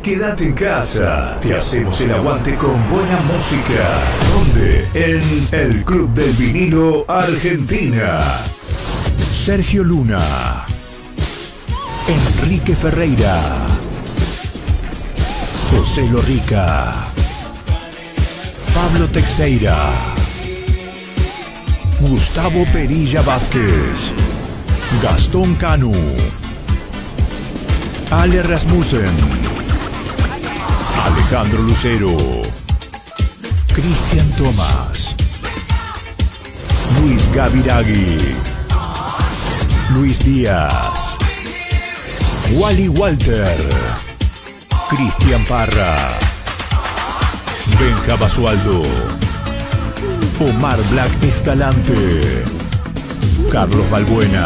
Quédate en casa, te hacemos el aguante con buena música. ¿Dónde? En el Club del Vinilo Argentina. Sergio Luna, Enrique Ferreira, José Lorica, Pablo Teixeira, Gustavo Perilla Vázquez, Gastón Canu, Ale Rasmussen, Alejandro Lucero, Cristian Tomás, Luis Gaviragui, Luis Díaz, Wally Walter, Cristian Parra, Benja Basualdo, Omar Black Escalante, Carlos Balbuena,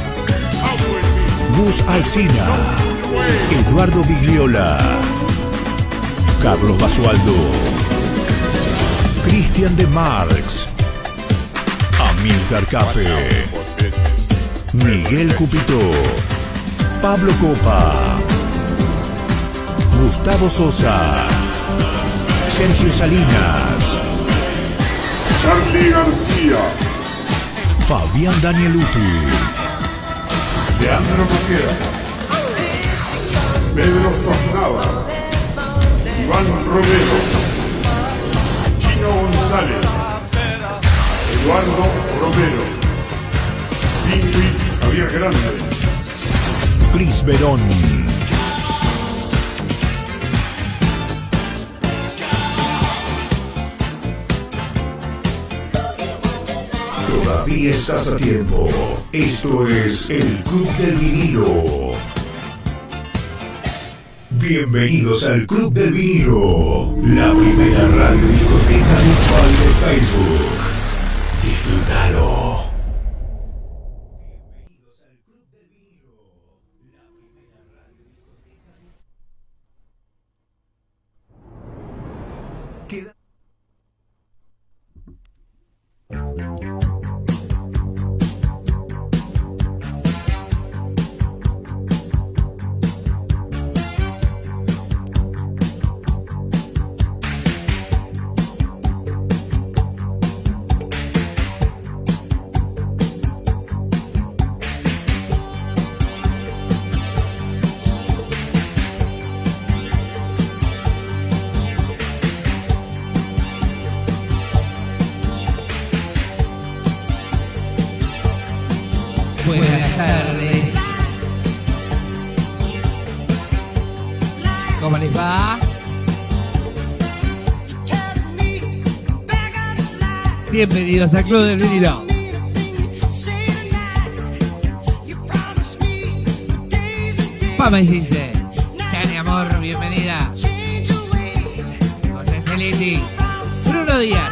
Gus Alsina, Eduardo Bigliola, Carlos Basualdo, Cristian de Marx, Amílcar Cape, Miguel Cupito, Pablo Copa, Gustavo Sosa, Sergio Salinas, Charlie García, Fabián Danieluti, Leandro Maquera, Pedro Sosnava, Iván Romero, Chino González, Eduardo Romero, Ingrid Javier Grande, Cris Verón, todavía estás a tiempo. Esto es el Club del Vinilo. Bienvenidos al Club del Vinilo, la primera radio discoteca virtual de Facebook. Disfrútalo. Queda... Buenas tardes. ¿Cómo les va? Bienvenidos al Club del Vinilo. Pama y dice, Chani amor, bienvenida. José Celiti, Bruno Díaz.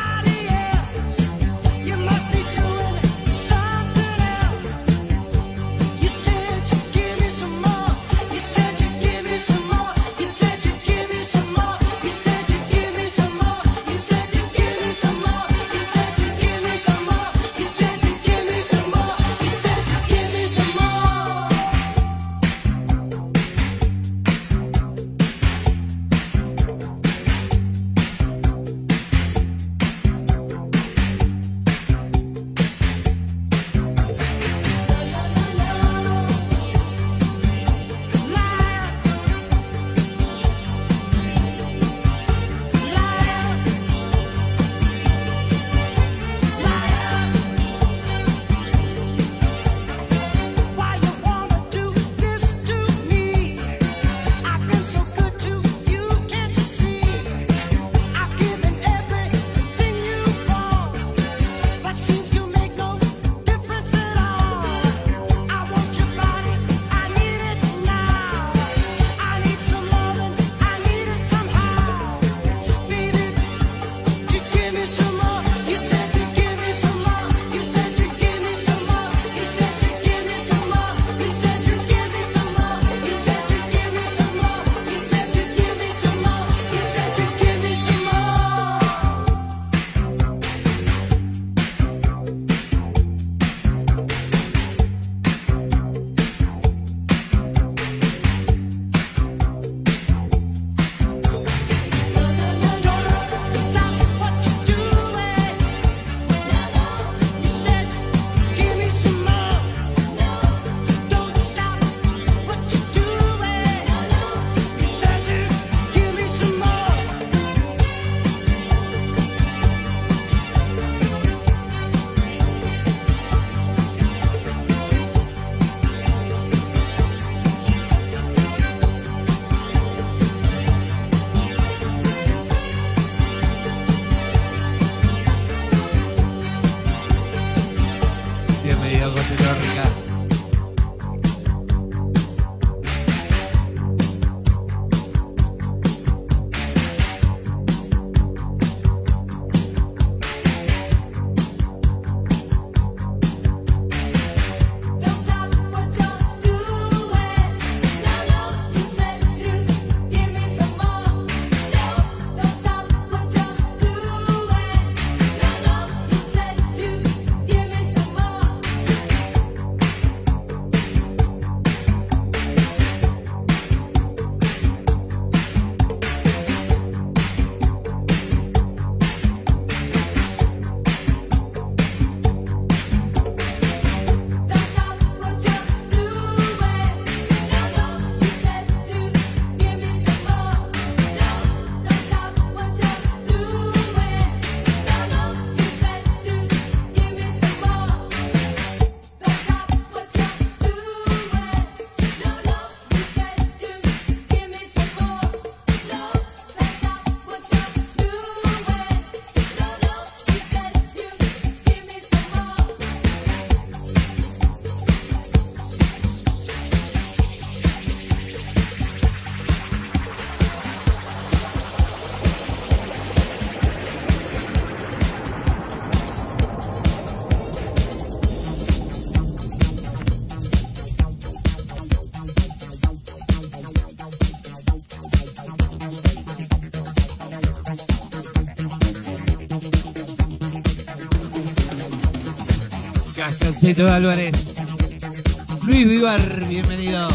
Cheito Álvarez. Luis Vivar, bienvenido.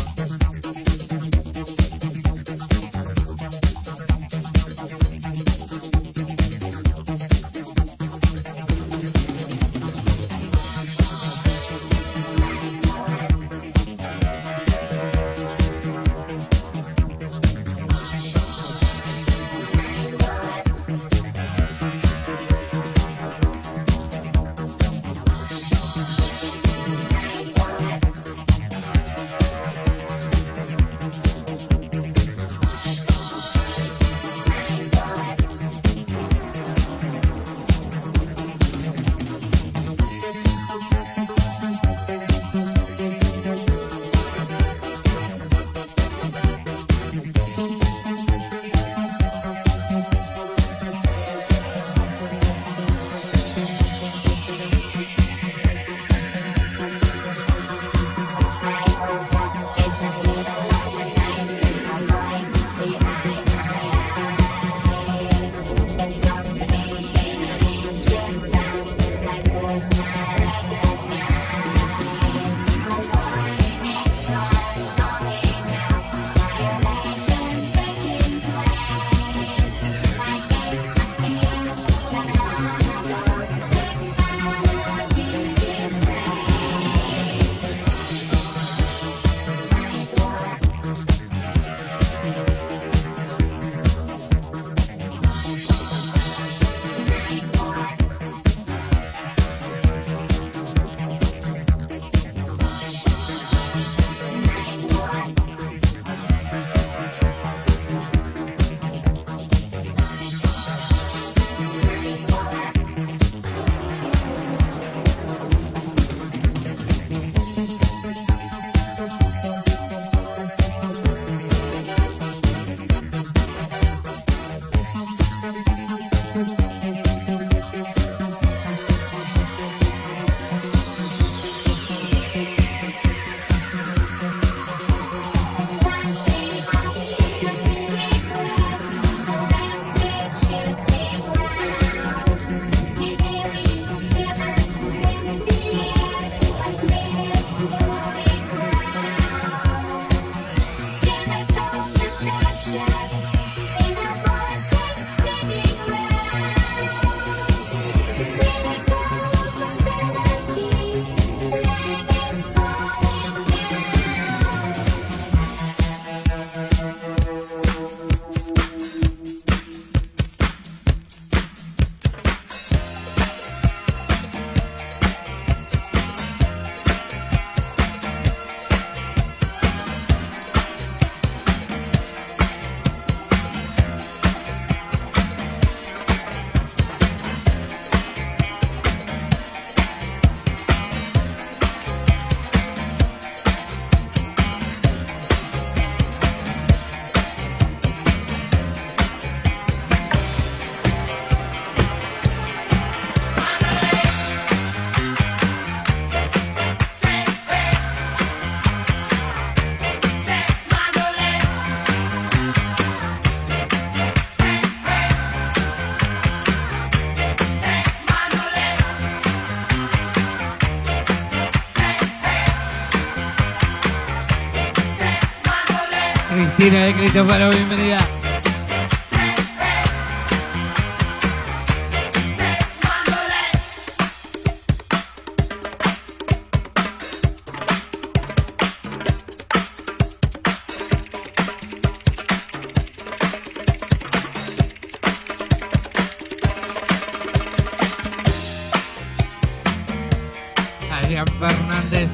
Cristina de Cristofaro, bienvenida. Adrián Fernández.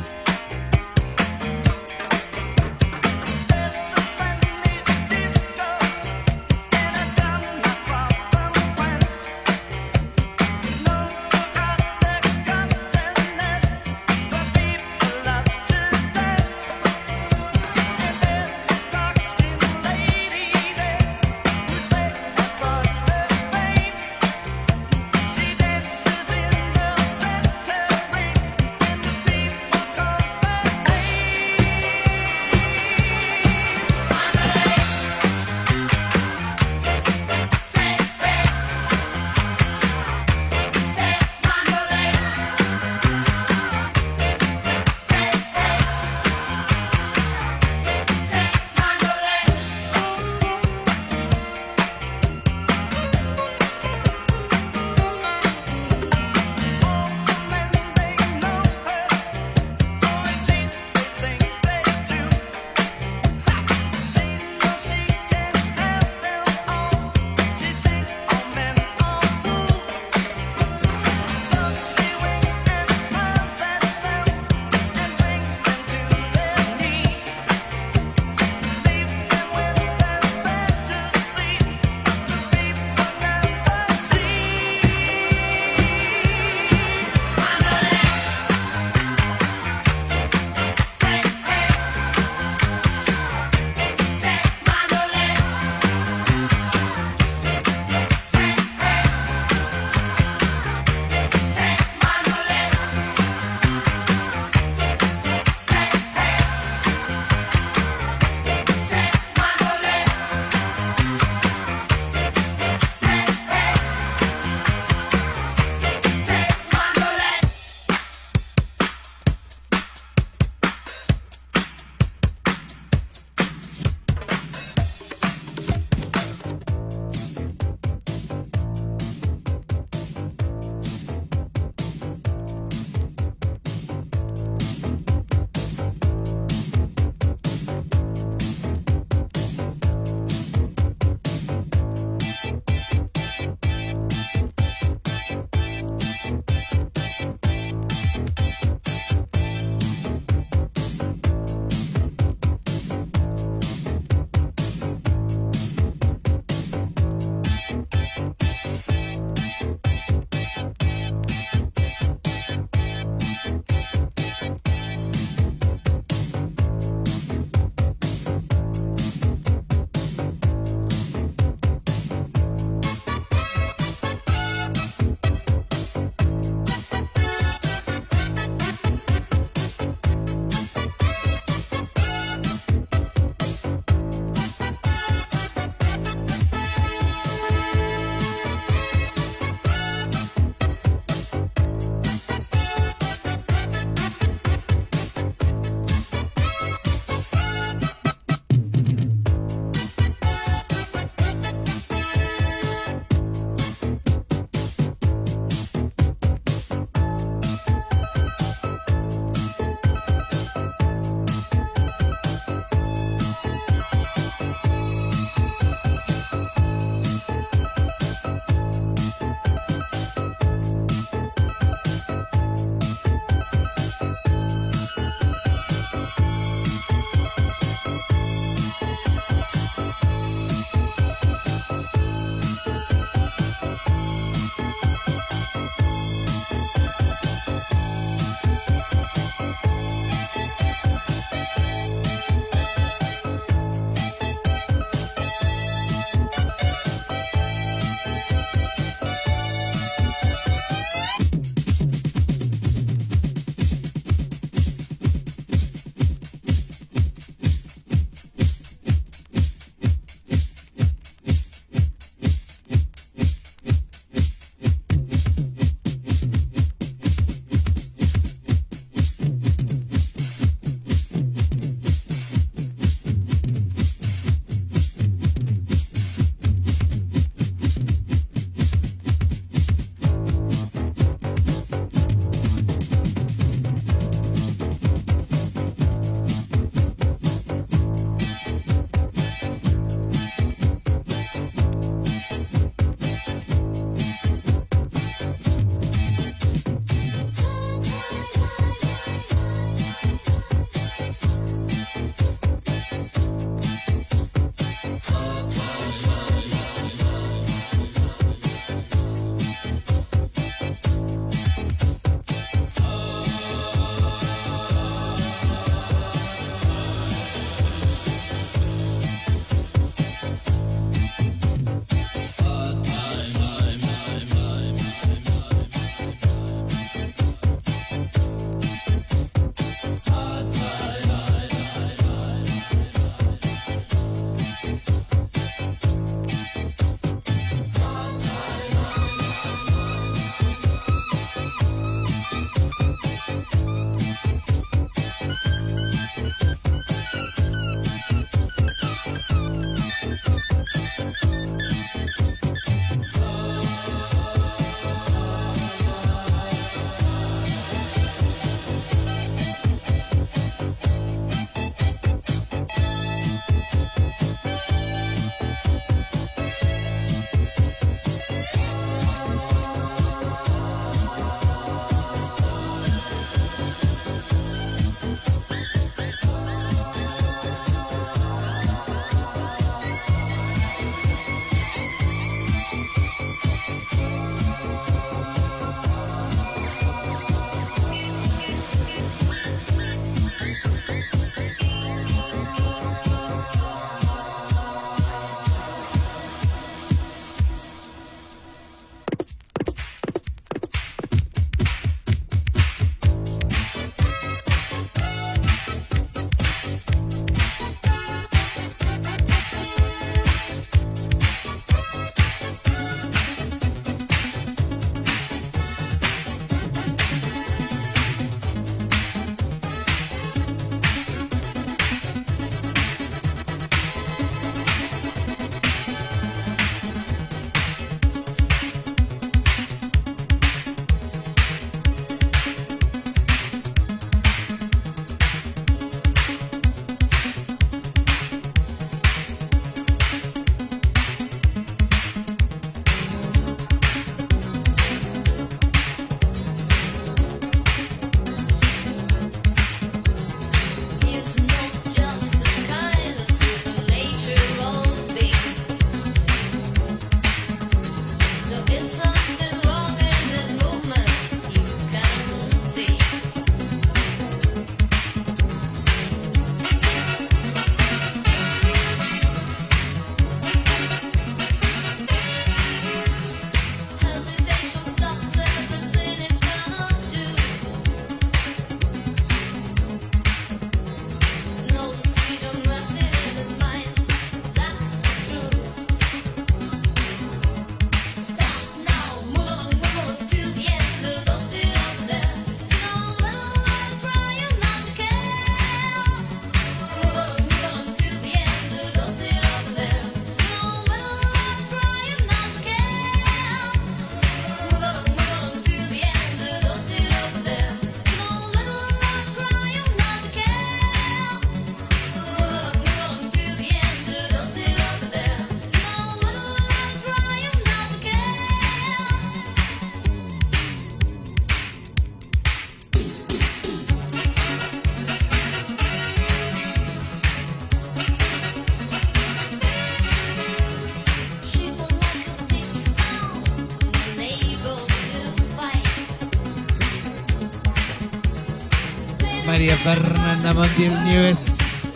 María Fernanda Montiel Nieves.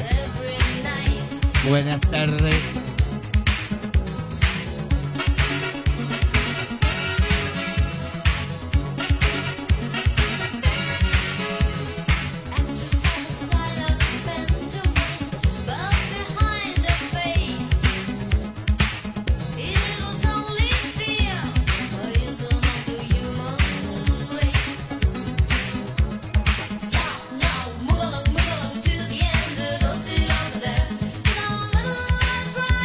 Buenas tardes. Move along to the end of the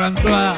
François.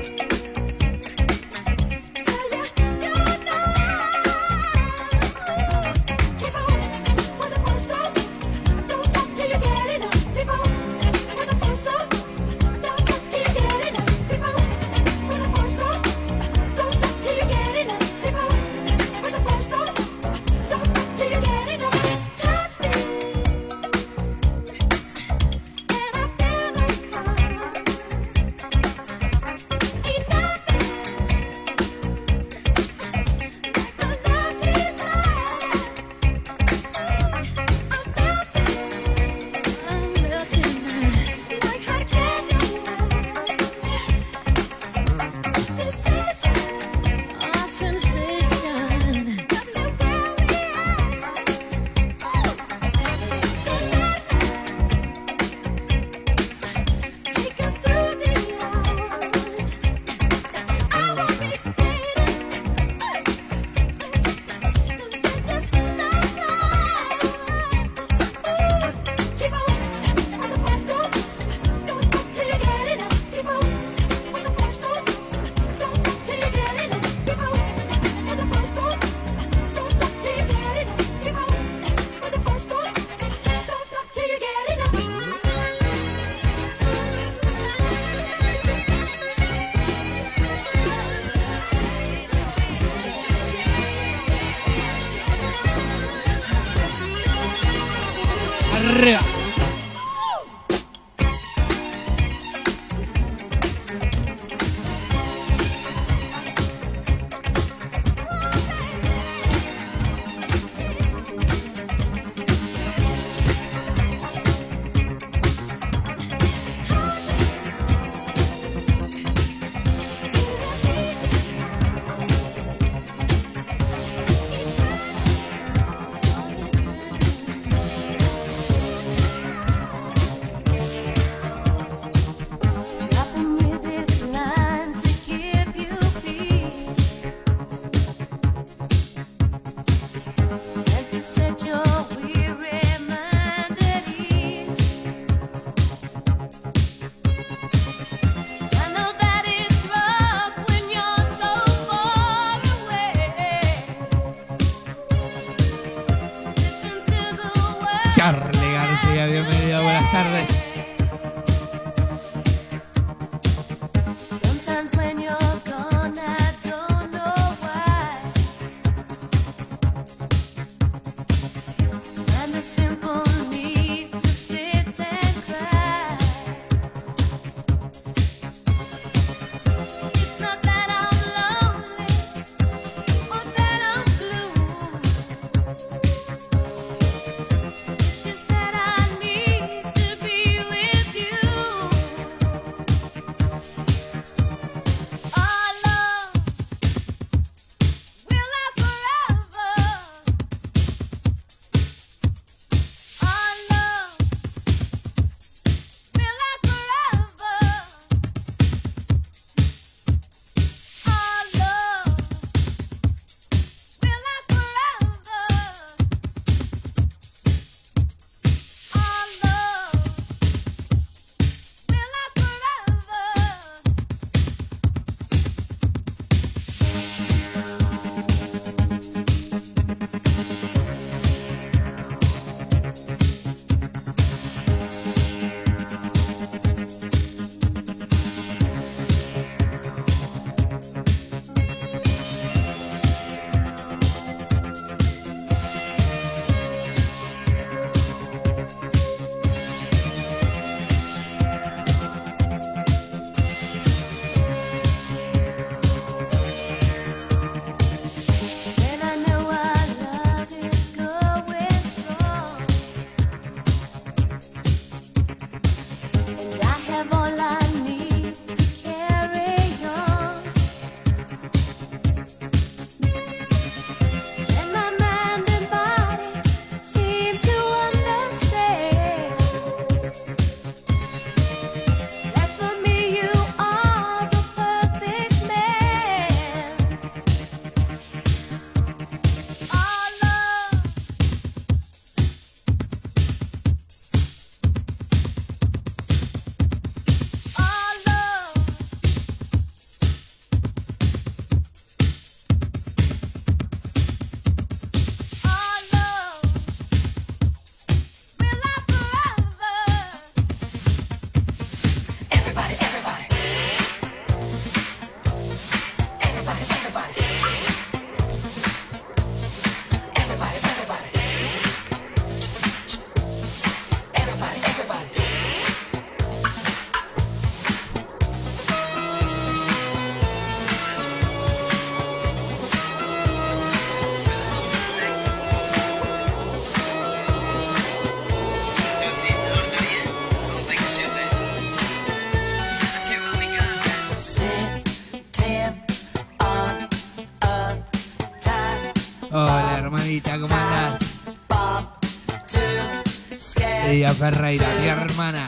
Arriba. Set your weary mind at ease. I know that it's rough when you're so far away. Listen to the words. Charlie García, bienvenido, buenas tardes. Sometimes when you're gone, I don't know why. And the simple need to sit and cry. It's not that I'm lonely or that I'm blue. It's just that I need to be hermanita, ¿cómo andás? Lidia Ferreira, mi hermana.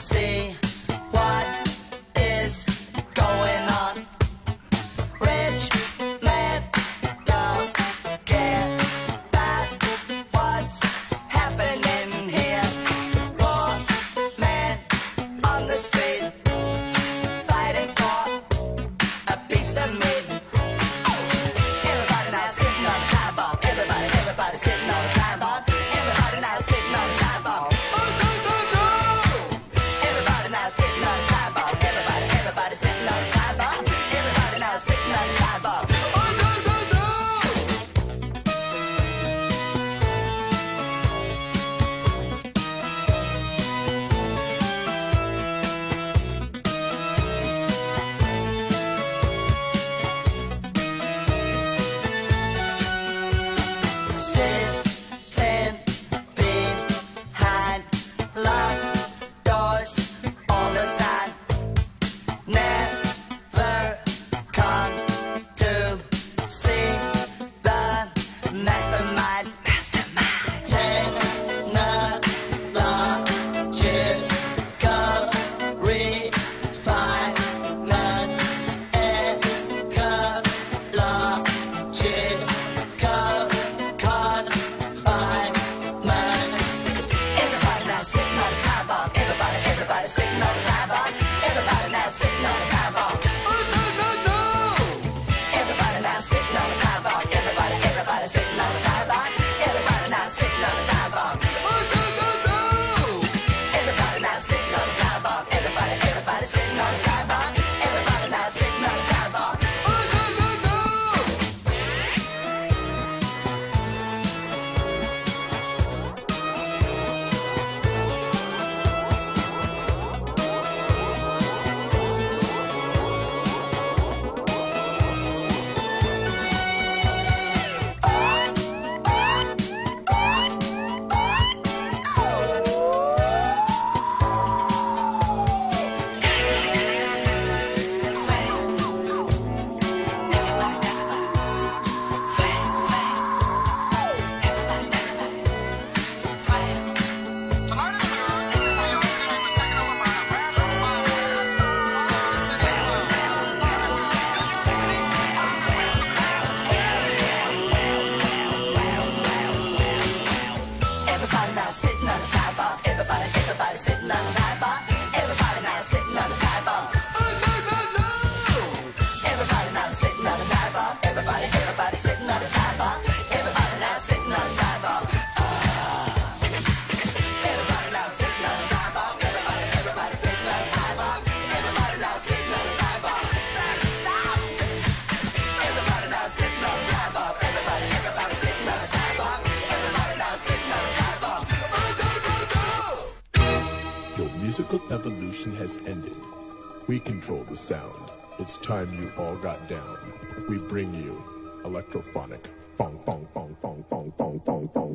Musical evolution has ended. We control the sound. It's time you all got down. We bring you electrophonic. Fong, fong, fong, fong, fong, fong, fong, fong.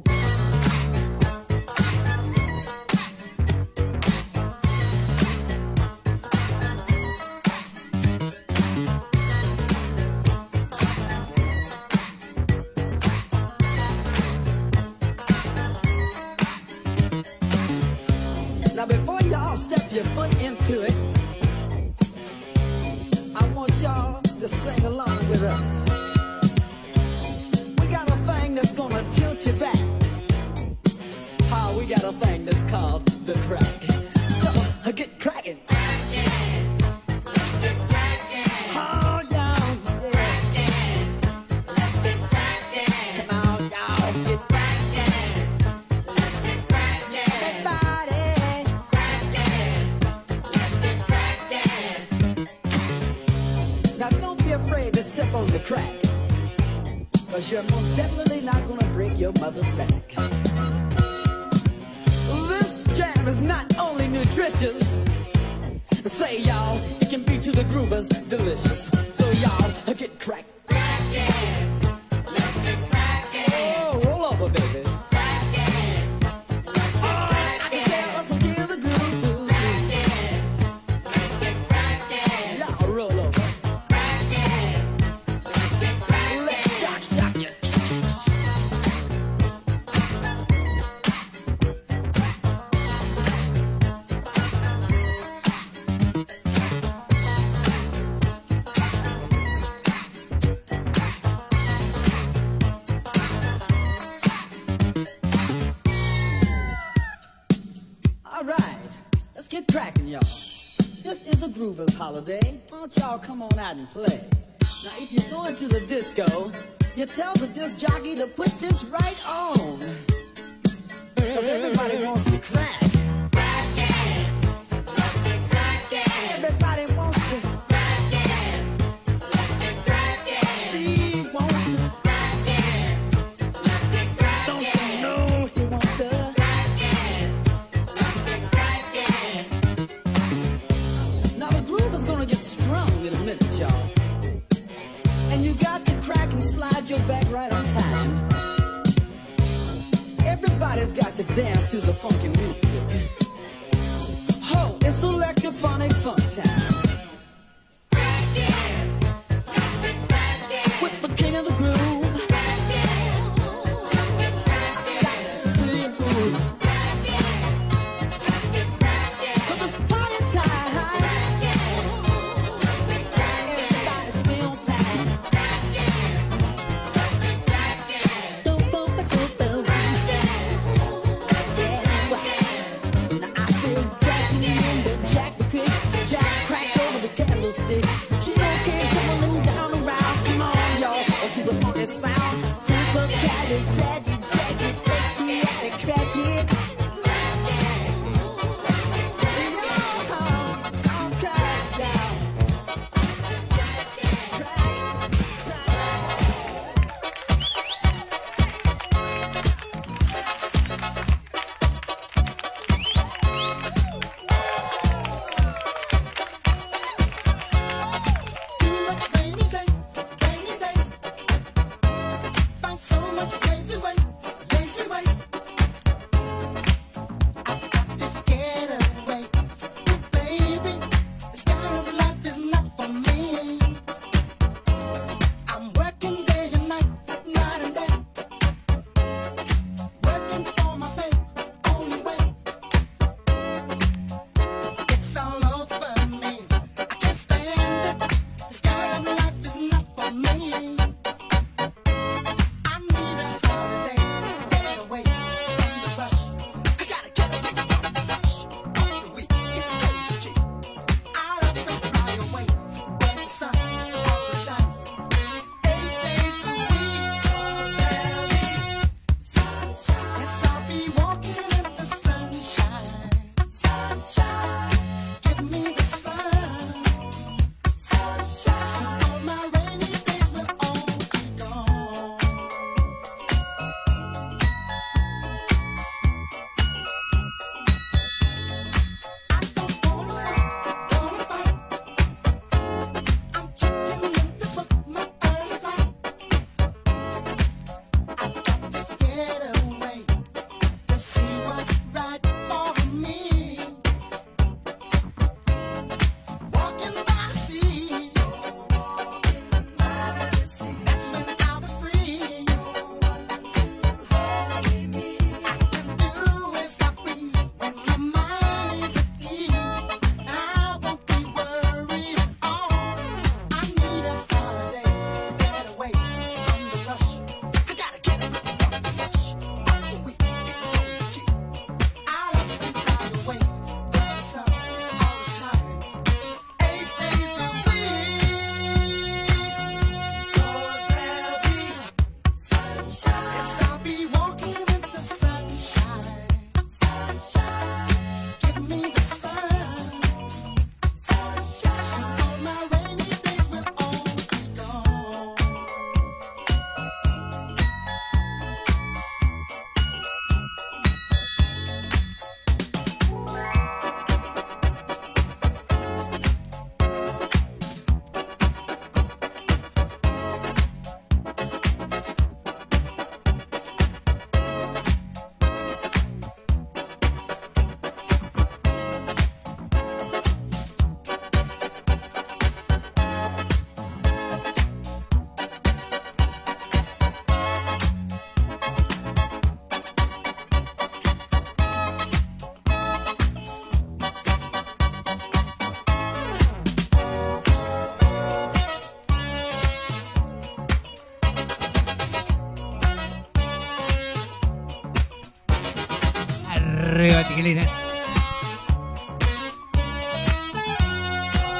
Now before y'all step your foot into it, I want y'all to sing along with us. We got a thing that's gonna tilt you back. We got a thing that's called the crack. So get cracking. Step on the crack, cause you're most definitely not gonna break your mother's back. This jam is not only nutritious, say y'all, it can be to the groovers delicious. So y'all, get cracked. Let's get crackin'. Oh, roll over, baby. groovers holiday. Why don't y'all come on out and play? Now if you're going to the disco, you tell the disc jockey to put this right on. Cause everybody wants to crack. Everybody wants to crack it. Steve wants to crack it. Don't you know he wants to crack it. Now the groove is gonna get strung in a minute, y'all. And you got to crack and slide your back right on time. Everybody's got to dance to the funky music. Ho, it's electrophonic funk time. With the king of the groove. See you move. 'Cause it's party time. Everybody's feel time. Don't go for trouble. Now I said Jack in the room, but Jack the Crick, Jack cracked over the candlestick. But you know can't tumbling down around. Come on, y'all, or to the funky sound. Supercalifragilistic, crack it. Y'all, crack down. Too much rainy days, find so much lazy ways. I've got to get away, oh baby, this kind of life is not for me. I'm working day and night and day, working for my pay, only way. It's all over me, I can't stand it. This kind of life is not for me. I need a holiday, get away from the rush. I gotta get away from the rush. Off the week, it goes cheap. Out of the fly away, where the sun always shines. 8 days a week, 'cause there'll be sunshine. Yes, I'll be walking in the sunshine. Sunshine, give me the sun. Sunshine, so all my rainy days will all be gone. I don't wanna fuss, wanna fight. I'm checking in to book my early flight. I've got to get away to see what's right for me. Walking by the sea, that's when I'll be free. I can do as I please when my mind is at ease. I won't be worried at all. I need a holiday, get away from the rush. I gotta get away from the rush. Off the week, it goes cheap. Out of the fly away, where the sun always shines. 8 days a week, 'cause there'll be sunshine. Yes, I'll be walking in the sunshine. Sunshine, give me the sun. Sunshine, so all my rainy days will all be gone. Arriba, chiquilines.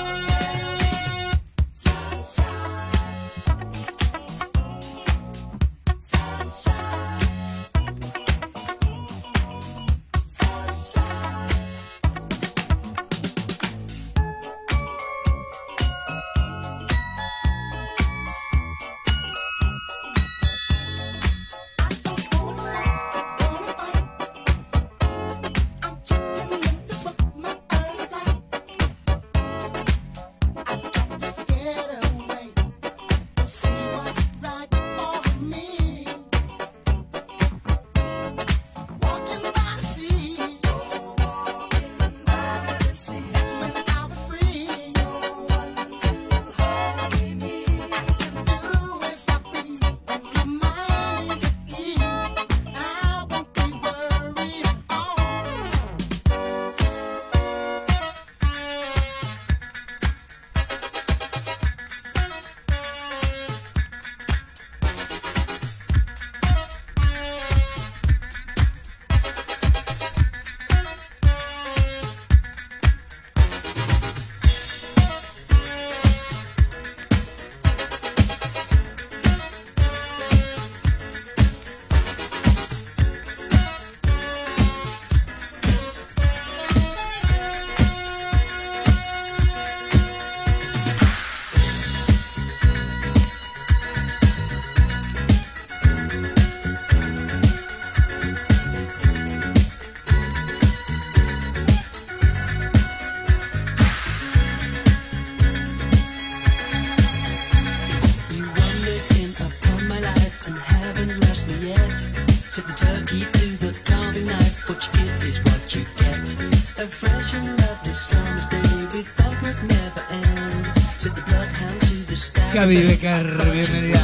Gaby Becker, bienvenida.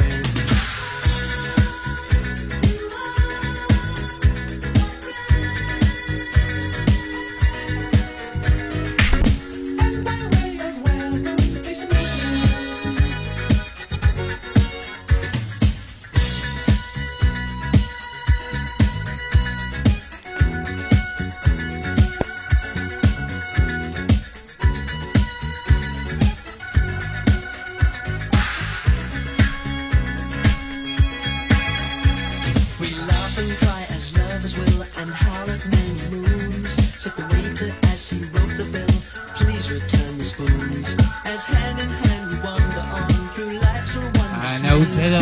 Ana Ucedo.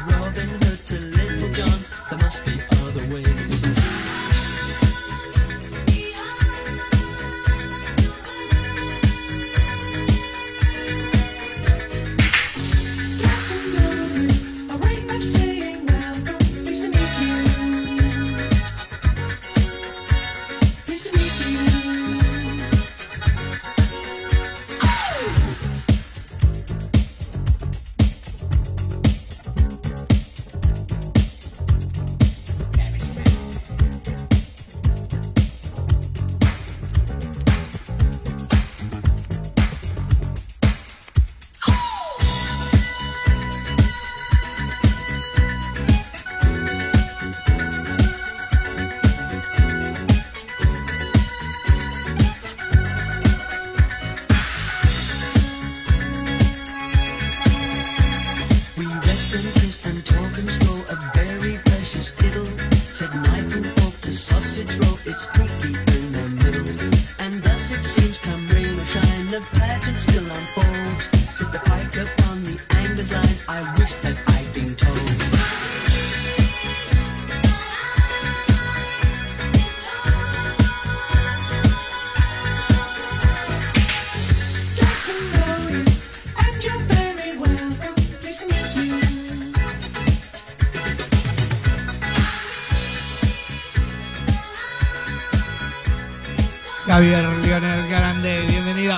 Javier Lionel Grande, bienvenido.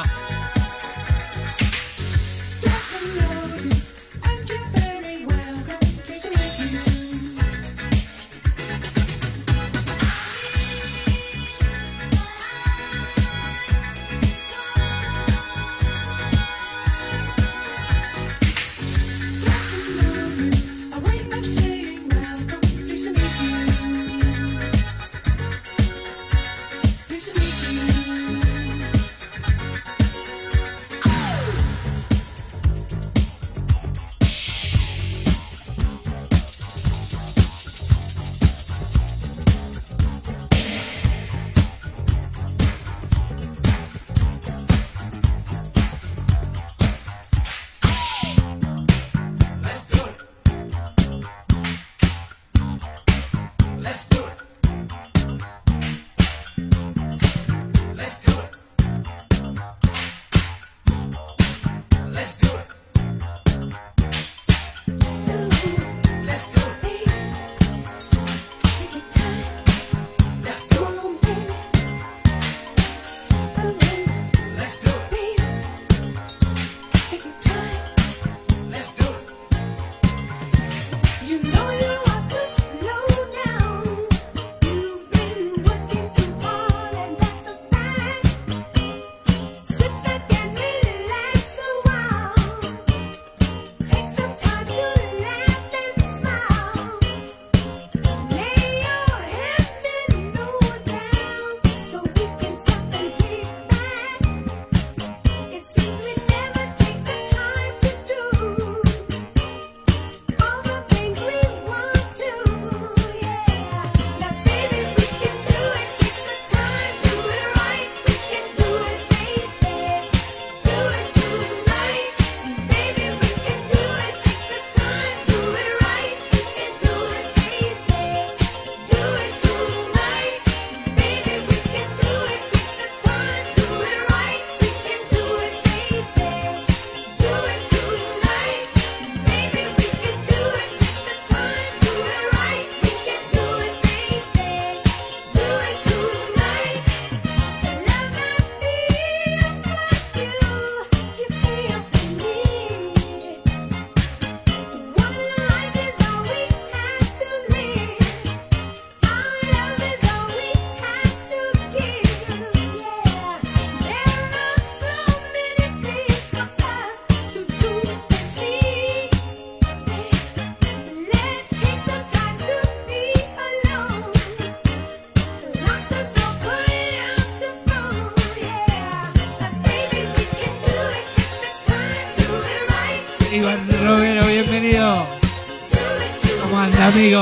Iván Romero, bienvenido. ¿Cómo anda, amigo?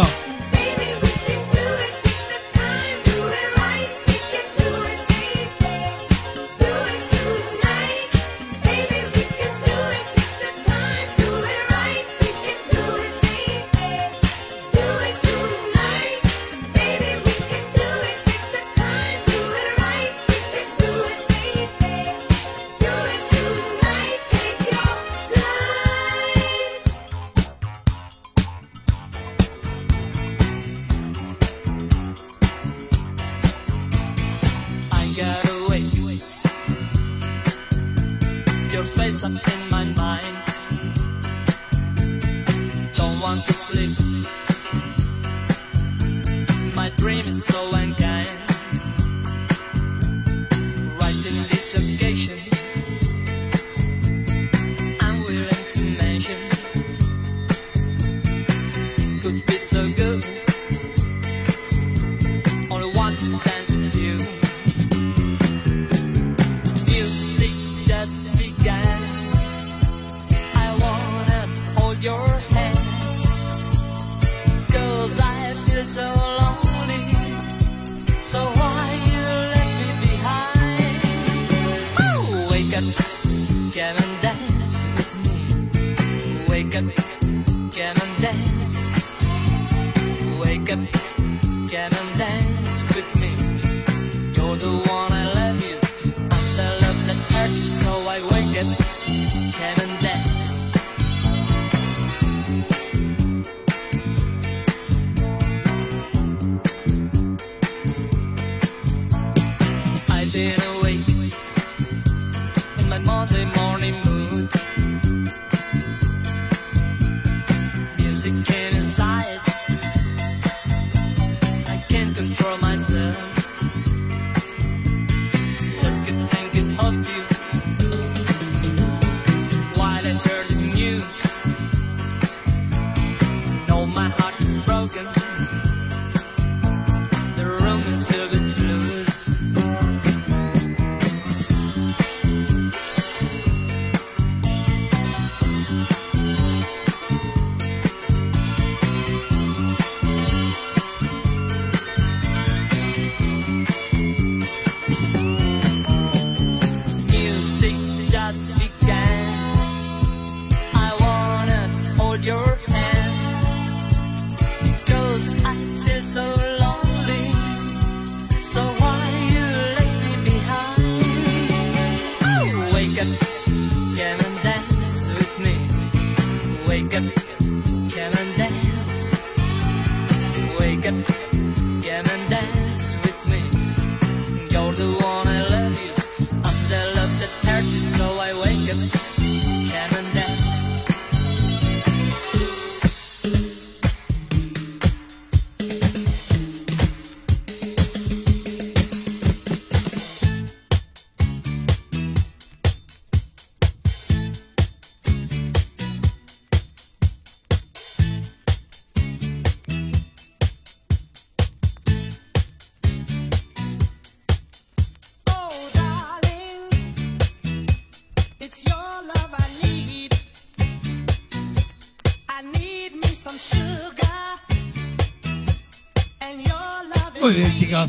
Muy bien, chicos.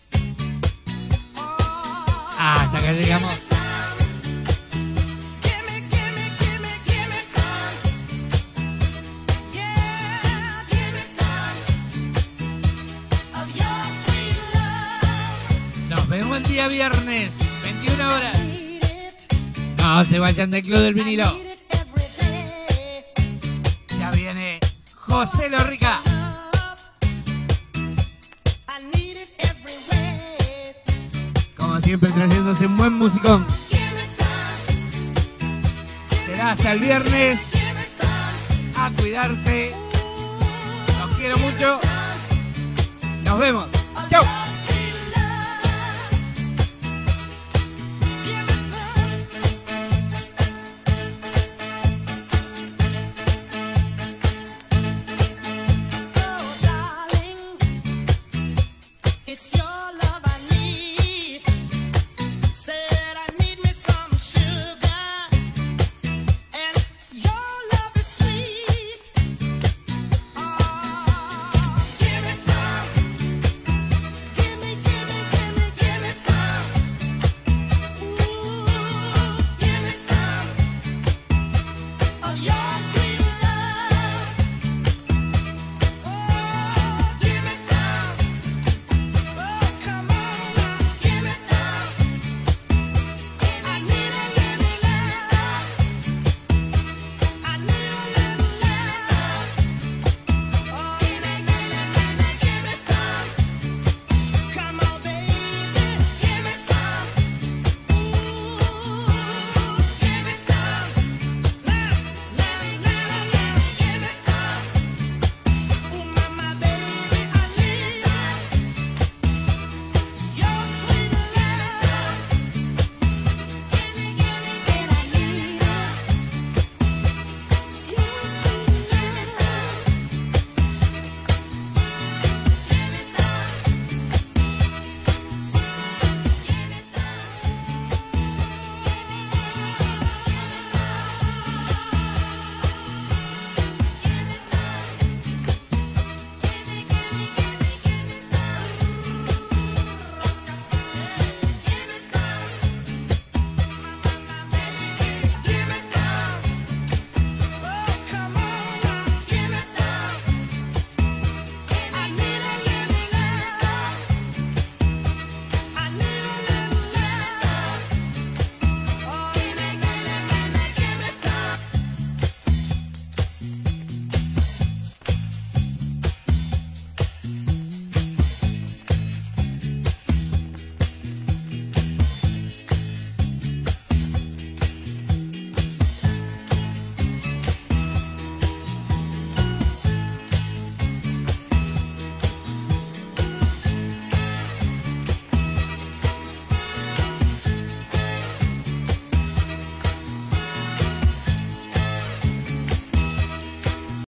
Hasta que llegamos. Nos vemos el día viernes, 21 horas. No se vayan del Club del Vinilo. Ya viene José Lorrica. Como siempre, trayéndose un buen musicón. Será hasta el viernes. A cuidarse. Los quiero mucho. Nos vemos.